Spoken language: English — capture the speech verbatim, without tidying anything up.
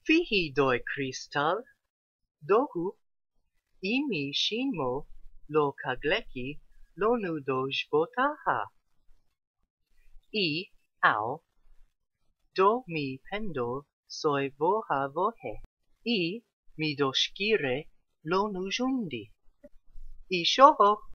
Fihi doi kristal, dohu, imi cinmo, lo gleki, lo nu do jbota'a. I, au, do mi pendo, soi vo'a vo'e. I, mi do ckire, lo nu jundi. I shoho.